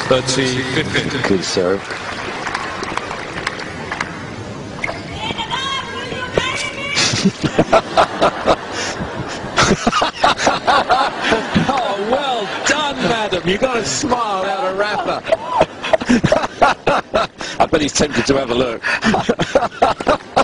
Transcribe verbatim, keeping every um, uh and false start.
thirty, fifty. Good serve. Oh, well done, madam. You got a smile out of rapper. I bet he's tempted to have a look.